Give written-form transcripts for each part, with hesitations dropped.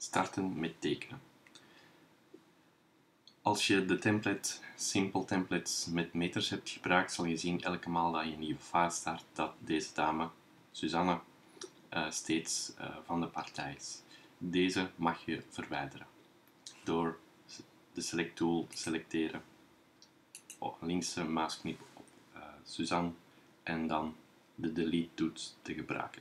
starten met tekenen. Als je de template Simple Templates met meters hebt gebruikt, zal je zien elke maal dat je een nieuwe file start dat deze dame, Suzanne, steeds van de partij is. Deze mag je verwijderen door de Select tool te selecteren, linkse muisknip op Suzanne en dan de Delete toets te gebruiken.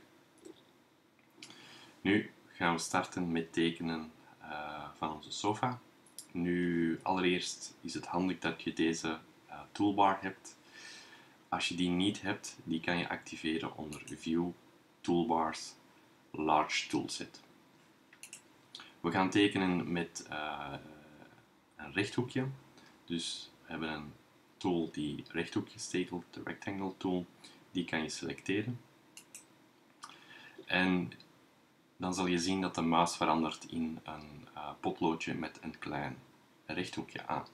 Nu gaan we starten met tekenen van onze sofa. Nu, allereerst is het handig dat je deze toolbar hebt. Als je die niet hebt, die kan je activeren onder View, Toolbars, Large Toolset. We gaan tekenen met een rechthoekje. Dus we hebben een tool die rechthoekjes tekent, de Rectangle tool. Die kan je selecteren. En dan zal je zien dat de muis verandert in een potloodje met een klein rechthoekje aan.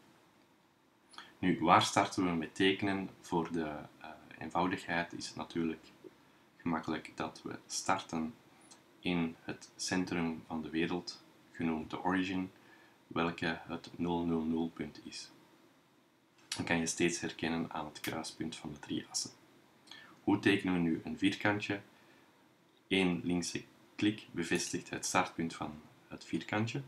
Nu, waar starten we met tekenen? Voor de eenvoudigheid is het natuurlijk gemakkelijk dat we starten in het centrum van de wereld, genoemd de origin, welke het 000 is. Dan kan je steeds herkennen aan het kruispunt van de drie assen. Hoe tekenen we nu een vierkantje? Eén linkse klik bevestigt het startpunt van het vierkantje.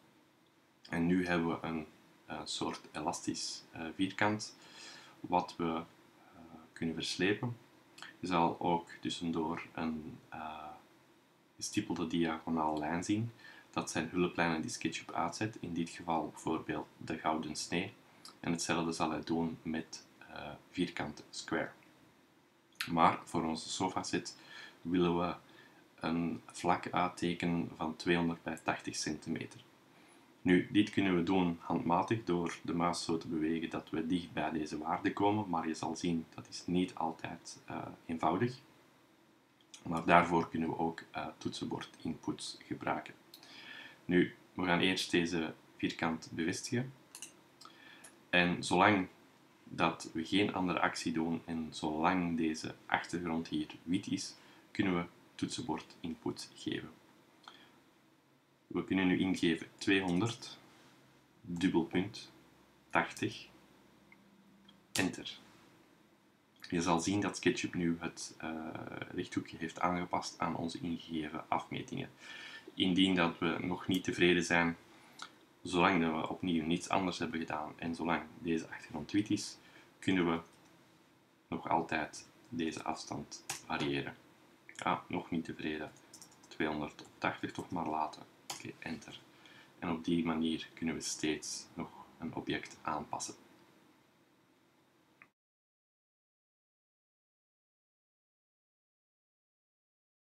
En nu hebben we een soort elastisch vierkant wat we kunnen verslepen. Je zal ook tussendoor een gestippelde diagonaal lijn zien. Dat zijn hulplijnen die SketchUp uitzet. In dit geval bijvoorbeeld de gouden snee. En hetzelfde zal hij doen met vierkante square. Maar voor onze sofa set willen we een vlak uittekenen van 200 bij 80 centimeter. Nu, dit kunnen we doen handmatig door de muis zo te bewegen dat we dicht bij deze waarde komen, maar je zal zien dat is niet altijd eenvoudig. Maar daarvoor kunnen we ook toetsenbord inputs gebruiken. Nu, we gaan eerst deze vierkant bevestigen. En zolang dat we geen andere actie doen en zolang deze achtergrond hier wit is, kunnen we toetsenbord input geven. We kunnen nu ingeven 200, dubbelpunt, 80, enter. Je zal zien dat SketchUp nu het rechthoekje heeft aangepast aan onze ingegeven afmetingen. Indien dat we nog niet tevreden zijn, zolang dat we opnieuw niets anders hebben gedaan en zolang deze achtergrond wit is, kunnen we nog altijd deze afstand variëren. Nog niet tevreden, 200 op 80 toch maar laten. Oké, enter. En op die manier kunnen we steeds nog een object aanpassen.